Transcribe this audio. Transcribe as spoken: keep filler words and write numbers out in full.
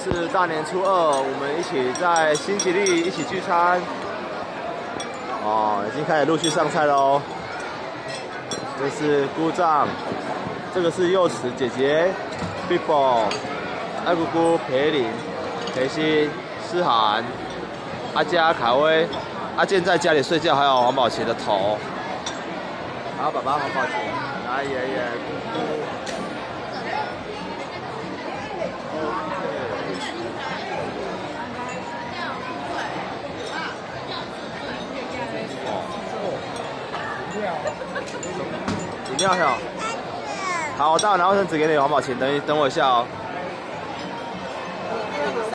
是大年初二，我们一起在新吉利一起聚餐。哦，已经开始陆续上菜喽。这是姑丈，这个是柚子姐姐 ，Bibo， 爱姑姑培林、培欣、诗涵、阿佳、凯威、阿健在家里睡觉，还有黄宝琪的头。然后爸爸黄宝琪，来爷爷姑姑。 饮料好，好，我待会拿卫生纸给你，黄宝琴，等一等我一下哦。